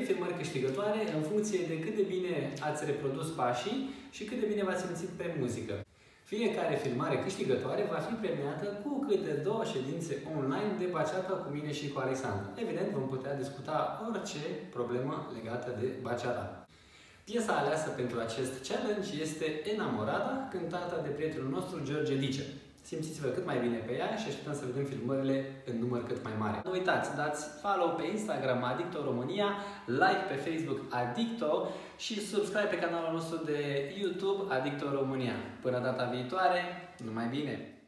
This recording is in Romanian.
3 filmări câștigătoare în funcție de cât de bine ați reprodus pașii și cât de bine v-ați simțit pe muzică. Fiecare filmare câștigătoare va fi premiată cu câte 2 ședințe online de bachata cu mine și cu Alexandru. Evident, vom putea discuta orice problemă legată de bachata. Piesa aleasă pentru acest challenge este Enamorada, cântată de prietenul nostru George Dice. Simțiți-vă cât mai bine pe ea și așteptăm să vedem filmările în număr cât mai mare. Nu uitați, dați follow pe Instagram Adicto România, like pe Facebook Adicto și subscribe pe canalul nostru de YouTube Adicto România. Până data viitoare, numai bine!